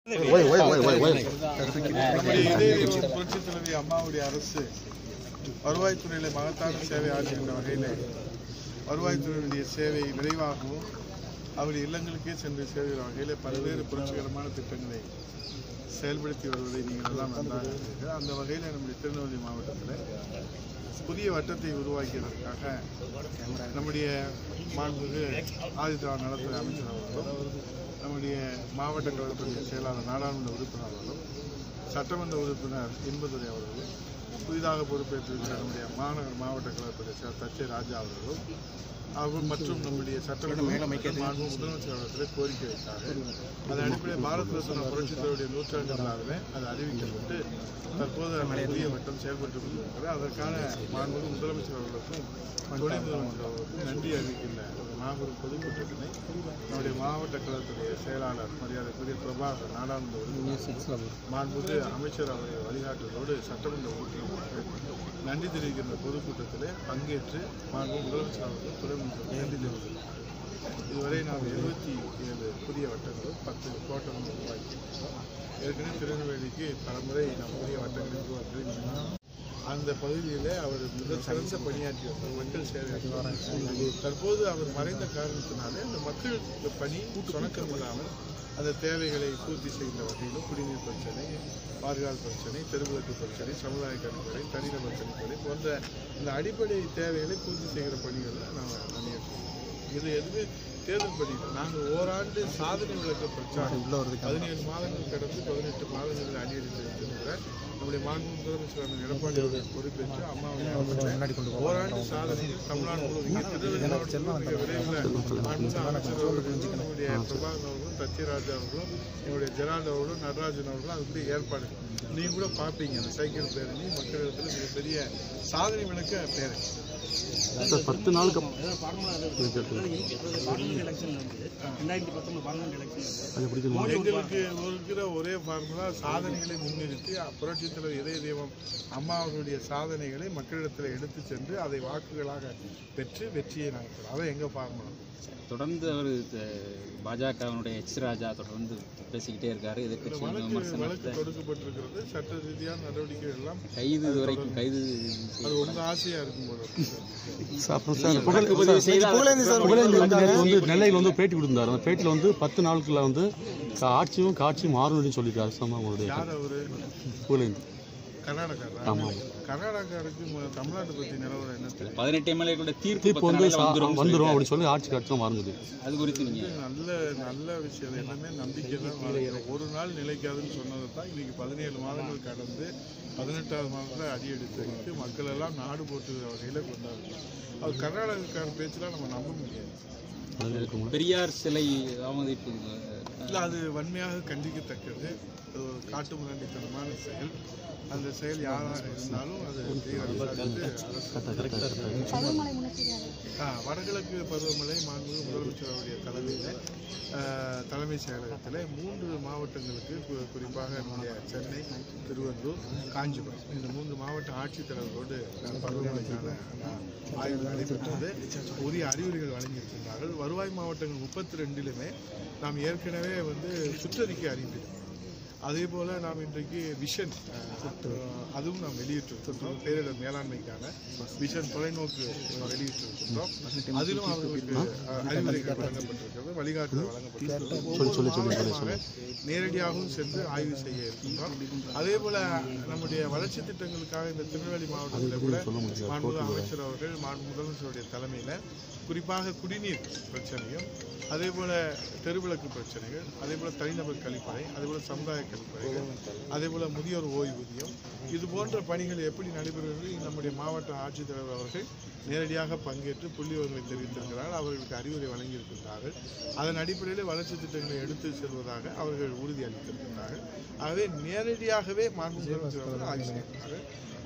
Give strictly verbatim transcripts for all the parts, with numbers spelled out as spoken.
புரட்சித் தலைவி அம்மாவுடைய அரசு வருவாய்த்துறையில மகத்தான சேவை ஆற்றுகின்ற வகையில் வருவாய்த்துறையினுடைய சேவை விரைவாகவும் அவருடைய இல்லங்களுக்கே சென்று சேவைகிற வகையில் பல்வேறு புரட்சிகரமான திட்டங்களை செயல்படுத்தி வருவதை நீங்கள் எல்லாம் நன்றாக இருக்கிறீர்கள். அந்த வகையில் நம்முடைய திருநெல்வேலி மாவட்டத்தில் புதிய வட்டத்தை உருவாக்கியதற்காக நம்முடைய மாண்புமிகு ஆதித்யநாத் நலத்துறை அமைச்சர் அவர்களும் நம்முடைய மாவட்ட கழகத்துடைய செயலாளர் நாடாளுமன்ற உறுப்பினர் அவர்களும் சட்டமன்ற உறுப்பினர் இன்பதுரை அவர்களும் புதிதாக பொறுப்பேற்றிருக்கிற நம்முடைய மாநகர மாவட்ட கழகத்துடைய செயலர் தச்சை ராஜா அவர்களும் அவர் மற்றும் நம்முடைய சட்டமன்ற முதலமைச்சர் அவர்களிடத்தில் கோரிக்கை வைத்தார்கள். அதன் அடிப்படையில் பாரத் ரத்னா புரட்சித் தலைவருடைய நூற்றாண்டு விழாவில் அது அறிவிக்கப்பட்டு தற்போது புதிய வட்டம் செயல்பட்டு கொண்டிருக்கிறது. அதற்கான மாண்புமிகு முதலமைச்சர் அவர்களுக்கும் துணை முதலமைச்சர் அவர்களுக்கும் நன்றி அறிவிக்கின்ற ஒரு மாபெரும் பொதுக்கூட்டத்தினை நம்முடைய மாவட்ட கழகத்துடைய செயலாளர் மரியாதைக்குரிய பிரபாகர் நாடாளுமன்ற உறுப்பினர் மாண்புமிகு அமைச்சர் அவருடைய வழிகாட்டுதலோடு சட்டமன்ற உறுப்பினர்கள் நன்றி தெரிவிக்கின்ற பொதுக்கூட்டத்தில் பங்கேற்று மாண்புமிகு முதலமைச்சர் அவர்கள் துணை முதலமைச்சர் நன்றி தெரிவித்தார். இதுவரை நாம் எழுபத்தி ஏழு புதிய வட்டங்களும் பத்து கோட்டங்களும் உருவாக்கியிருக்கிறோம். ஏற்கனவே திருநெல்வேலிக்கு பலமுறை நாம் புதிய வட்டங்களை உருவாக்கி அந்த பகுதியில் அவர் மிக சிறந்த பணியாற்றி வந்தார். மக்கள் சேவை தற்போது அவர் மறைந்த காரணத்தினாலே அந்த மக்கள் பணி சுணக்கம் இல்லாமல் அந்த தேவைகளை பூர்த்தி செய்கின்ற வகையிலும் குடிநீர் பிரச்சனை, பாதுகாப்பு பிரச்சனை, தெருவிளக்கு பிரச்சனை, சமுதாய கணிப்பறை, தனிநபர் கணிப்பறை போன்ற இந்த அடிப்படை தேவைகளை பூர்த்தி செய்கிற பணிகளில் நாங்கள் பணியாற்றுவோம். இது எதுவுமே தேர்தல் பணியில் நாங்கள் ஓராண்டு சாதனை விளக்க பிரச்சாரம் பதினேழு மாதங்கள் கடந்து பதினெட்டு மாதங்களில் அடியெடுத்து வைத்திருக்கிற நம்முடைய மாண்பு முதலமைச்சர் எடப்பாடி அவர்கள் பொறுப்பேற்று அம்மாவுடைய ஓராண்டு சாதனையில் தமிழ்நாடு முழுவதும் நம்முடைய பிரபாகர் அவர்களும் தச்சிராஜா அவர்களும் என்னுடைய ஜெரால்ட் அவர்களும் நடராஜன் அவர்களும் அதுக்கு ஏற்பாடு நீங்க கூட பார்ப்பீங்க. அந்த சைக்கிள் பேரணி மக்களிடத்தில் மிகப்பெரிய சாதனை விளக்க பேரணி பத்து நாளுக்கு எங்களுக்கு இருக்கிற ஒரே ஃபார்முலா சாதனைகளை முன்னிறுத்தி புரட்சித் தலைவர் இதய தெய்வம் அம்மா அவர்களுடைய சாதனைகளை மக்களிடத்தில் எடுத்து சென்று அதை வாக்குகளாக பெற்று வெற்றியை நாங்கள் அதான் எங்க ஃபார்முலா. தொடர்ந்து அவர் பாஜகவினுடைய எச் ராஜா தொடர்ந்து பேசிக்கிட்டே இருக்காரு. வழக்கு தொடுக்கப்பட்டிருக்கிறது. சட்ட ரீதியான நடவடிக்கைகள் எல்லாம் கைது வரைக்கும் கைது அது உங்க ஆசையா இருக்கும் போது நெல்லையில் வந்து பேட்டி கொடுத்தாரு. அந்த பேட்டியில் வந்து பத்து நாளுக்குள்ள வந்து ஆட்சியும் காட்சியும் மாறும் சொல்லியிருக்காரு. யார் அவரு? புகழேந்தி கர்நாடகா. கர்நாடகாவுக்கு தமிழ்நாட்டை பற்றி நிலவரம் என்ன? பதினெட்டு எம்எல்ஏ கூட தீர்ப்பு வந்து வந்துடும் அப்படின்னு சொல்லி ஆட்சி காட்சி மாறுது. அது குறித்து நல்ல நல்ல விஷயம் எல்லாமே நம்பிக்கை தான். ஒரு நாள் நிலைக்காதுன்னு சொன்னது தான் இன்னைக்கு பதினேழு மாதங்கள் கடந்து பதினெட்டாவது மாதத்தில் அடியெடுத்து வைத்து மக்கள் எல்லாம் நாடு போட்டுக்கிற வகையில் கொண்டாடுறோம். அது கர்நாடகக்கார பேச்செல்லாம் நம்ம நம்ப முடியாது. பெரியார் சிலை அவமதிப்பு இல்லை, அது வன்மையாக கண்டிக்கத்தக்கது. அது ஒரு காட்டு முரண்டித்தனமான செயல். அந்த செயல் யாராக இருந்தாலும் அது வடகிழக்கு பருவமழை மாண்புமிகு முதலமைச்சர் அவருடைய தலைமையில் தலைமைச் செயலகத்தில் மூன்று மாவட்டங்களுக்கு குறிப்பாக நம்முடைய சென்னை, திருவள்ளூர், காஞ்சிபுரம் இந்த மூன்று மாவட்ட ஆட்சித்தலைவர்களோடு பருவமழைக்கான ஆய்வு நடைபெற்றது. உரிய அறிவுரைகள் வழங்கியிருக்கின்றார்கள். வருவாய் மாவட்டங்கள் முப்பத்தி ரெண்டிலுமே நாம் ஏற்கனவே வந்து சுற்றறிக்கை அறிந்திருக்கிறோம். அதே போல் நாம் இன்றைக்கு விஷன் அதுவும் நாம் வெளியிட்டிருக்கின்றோம். பேரிடர் மேலாண்மைக்கான விஷன் தொலைநோக்கு வெளியிட்டிருக்கின்றோம். அதிலும் அவர்களுக்கு அறிவுரைகள் வழங்கப்பட்டிருக்கிறது, வழிகாட்டுதல் வழங்கப்பட்டிருக்கிறது. நேரடியாகவும் சென்று ஆய்வு செய்ய இருக்கின்றோம். அதே போல நம்முடைய வளர்ச்சி திட்டங்களுக்காக இந்த திருநெல்வேலி மாவட்டத்தில் கூட மாண்புமிகு அமைச்சர் அவர்கள் மாண்பு முதலமைச்சருடைய தலைமையில் குறிப்பாக குடிநீர் பிரச்சனையும், அதே போல தெருவிளக்கு பிரச்சனைகள், அதே போல தனிநபர் கழிப்பறை, அதே போல சமுதாய கழிப்பறைகள், அதே போல முதியோர் ஓய்வூதியம், இது போன்ற பணிகள் எப்படி நடைபெறுவது நம்முடைய மாவட்ட ஆட்சித்தலைவர் அவர்கள் நேரடியாக பங்கேற்று புள்ளி விவரங்களை தெரிவித்திருக்கிறார்கள். அவர்களுக்கு அறிவுரை வழங்கியிருக்கின்றார்கள். அதன் அடிப்படையில் வளர்ச்சி திட்டங்களை எடுத்து செல்வதாக அவர்கள் உறுதி அளித்திருக்கின்றார்கள். ஆகவே நேரடியாகவே மாண்பு முதலமைச்சர் அவர்கள் ஆய்வு செய்கிறார்கள்.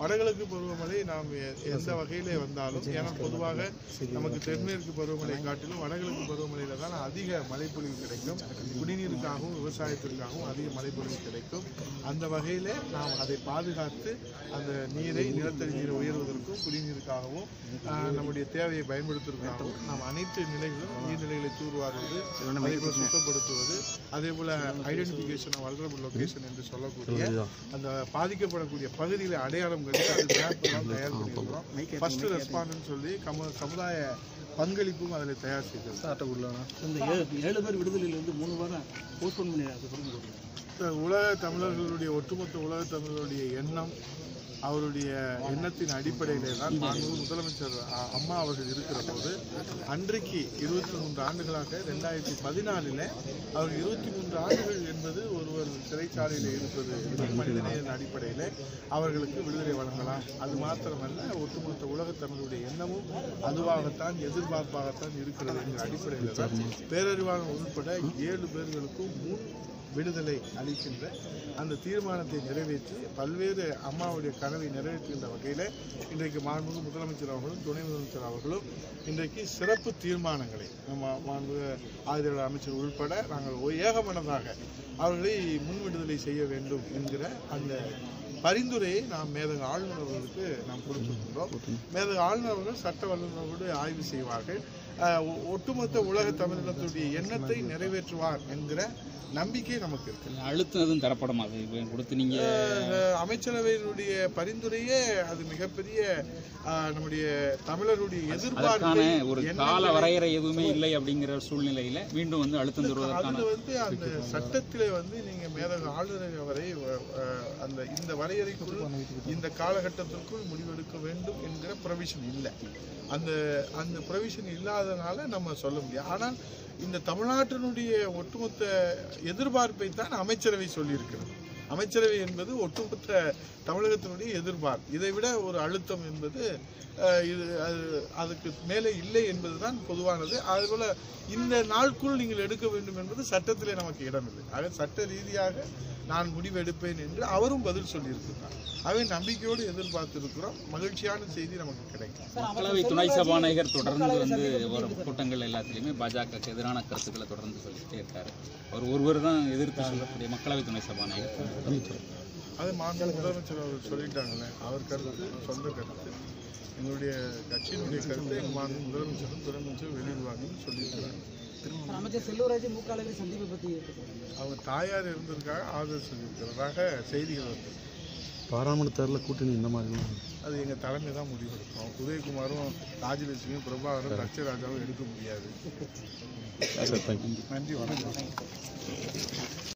வடகிழக்கு பருவமழை நாம் எ- எந்த வகையிலே வந்தாலும், ஏன்னா பொதுவாக நமக்கு தென்மேற்கு பருவமழை காட்டிலும் வடகிழக்கு பருவமழையில தான் அதிக மழைப்பொழிவு கிடைக்கும். குடிநீருக்காகவும் விவசாயத்திற்காகவும் அதிக மழைப்பொழிவு கிடைக்கும். அந்த வகையிலே நாம் அதை பாதுகாத்து அந்த நீரை, நிலத்தடி நீரை உயர்வதற்கும் குடிநீருக்காகவும் ஆஹ், நம்முடைய தேவையை பயன்படுத்துவதற்காகவும் நாம் அனைத்து நிலைகளும் நீர்நிலைகளை தூர்வாருவது, அதே போல சுத்தப்படுத்துவது, அதே போல ஐடென்டிஃபிகேஷன் ஆஃப் வல்னரபிள் லொகேஷன் என்று சொல்லக்கூடிய அந்த பாதிக்கப்படக்கூடிய பகுதிகளை அடையாளம் கண்டு அது மேப் எல்லாம் தயார் பண்ணியிருக்கிறோம். ஃபர்ஸ்ட் ரெஸ்பாண்டுன்னு சொல்லி கம சமுதாய பங்களிப்பும் அதில் தயார் செய்திருக்கிறோம். இந்த ஏழு ஏழு பேர் விடுதலையில் வந்து மூணு வாரம் போஸ்ட்போன் பண்ணிடுறாங்க. உலக தமிழர்களுடைய ஒட்டுமொத்த உலக தமிழர்களுடைய எண்ணம், அவருடைய எண்ணத்தின் அடிப்படையிலே தான் மாண்புமிகு முதலமைச்சர் அ- அம்மா அவர்கள் இருக்கிற போது அன்றைக்கு இருபத்தி மூன்று ஆண்டுகளாக ரெண்டாயிரத்தி பதினாலில் அவர் இருபத்தி மூன்று ஆண்டுகள் என்பது ஒருவர் சிறைச்சாலையில் இருப்பது மனிதநேயத்தின் அடிப்படையில் அவர்களுக்கு விடுதலை வழங்கலாம். அது மாத்திரமல்ல, ஒட்டுமொத்த உலக தமிழுடைய எண்ணமும் அதுவாகத்தான், எதிர்பார்ப்பாகத்தான் இருக்கிறது என்கிற அடிப்படையில் தான் பேரறிவாளன் உட்பட ஏழு பேர்களுக்கும் முன் விடுதலை அளிக்கின்ற அந்த தீர்மானத்தை நிறைவேற்றி பல்வேறு அம்மாவுடைய கனவை நிறைவேற்றுகின்ற வகையில் இன்றைக்கு மாண்புமிகு முதலமைச்சர் அவர்களும் துணை முதலமைச்சர் அவர்களும் இன்றைக்கு சிறப்பு தீர்மானங்களை நம்ம மாண்புமிகு ஆயுத அமைச்சர் உள்பட நாங்கள் ஏகமனதாக அவர்களை முன் விடுதலை செய்ய வேண்டும் என்கிற அந்த பரிந்துரையை நாம் மேதக ஆளுநர் அவர்களுக்கு நாம் கொடுத்திருக்கின்றோம். மேதக ஆளுநர் அவர்கள் சட்ட வல்லுநர்களோடு ஆய்வு செய்வார்கள். அஹ், ஒ- ஒட்டுமொத்த உலக தமிழினத்துடைய எண்ணத்தை நிறைவேற்றுவார் என்கிற நம்பிக்கை நமக்கு இருக்கு. அழுத்தம் எதுவும் தரப்படும் அது இப்போ கொடுத்து நீங்க அஹ், அமைச்சரவையினுடைய பரிந்துரையே அது மிகப்பெரிய அஹ், நம்முடைய தமிழருடைய எதிர்பார்ப்பை அதற்கான ஒரு கால எண்ணங்களை- வரையறை எதுவுமே இல்லை அப்படிங்கிற சூழ்நிலையில மீண்டும் வந்து அழுத்தம் தருவதற்கான அதுல வந்து அந்த சட்டத்திலே வந்து நீங்க மேதக ஆளுநர் அவரை அஹ், அந்த இந்த வரையறைக்குள் இந்த காலகட்டத்திற்குள் முடிவெடுக்க வேண்டும் என்கிற ப்ரொவிஷன் இல்லை. அந்த அந்த ப்ரொவிஷன் இல்லாதனால நம்ம சொல்ல முடியும். ஆனால் இந்த தமிழ்நாட்டினுடைய ஒட்டுமொத்த எதிர்பார்ப்பை தான் அமைச்சரவை சொல்லியிருக்கிறது. அமைச்சரவை என்பது ஒட்டுமொத்த தமிழகத்தினுடைய எதிர்பார்ப்பு. இதை விட ஒரு அழுத்தம் என்பது அஹ், இது அது அதுக்கு மேலே இல்லை என்பதுதான் பொதுவானது. அதுபோல இந்த நாளுக்குள் நீங்கள் எடுக்க வேண்டும் என்பது சட்டத்திலே நமக்கு இடமில்லை. ஆக சட்ட ரீதியாக நான் முடிவு எடுப்பேன் என்று அவரும் பதில் சொல்லியிருக்கிறார். அவை நம்பிக்கையோடு எதிர்பார்த்திருக்கிறோம். மகிழ்ச்சியான செய்தி நமக்கு கிடைக்கும். மக்களவை துணை சபாநாயகர் தொடர்ந்து வந்து வரும் கூட்டங்கள் எல்லாத்திலையுமே பாஜகவுக்கு எதிரான கருத்துக்களை தொடர்ந்து சொல்லிட்டே இருக்காரு. அவர் ஒருவர் தான் எதிர்த்து சொல்லக்கூடிய மக்களவை துணை சபாநாயகர். அது மாநில முதலமைச்சர் அவர் சொல்லிட்டாங்களே, அவர் கருத்து சொந்த கருத்து, எங்களுடைய கட்சியினுடைய கருத்தை எங்கள் மாநில முதலமைச்சரும் துணை அமைச்சரும் வெளியிடுவாங்கன்னு சொல்லியிருக்கிறாங்க. அமைச்சர் செல்லூராஜ் மு க ஸ்டாலின் சந்திப்பை பற்றி அவங்க தாயார் இருந்ததுக்காக ஆதரவு சொல்லியிருக்கிறதாக செய்திகள் வந்து பாராளுமன்ற தேர்தலில் கூட்டணி இந்த மாதிரிலாம் அது எங்கள் தலைமை தான் முடிவெடுக்கும். உதயகுமாரும் ராஜலட்சுமியும் பிரபாகரும் லட்சராஜாவும் எடுக்க முடியாது. Sir thank you. நன்றி, வணக்கம்.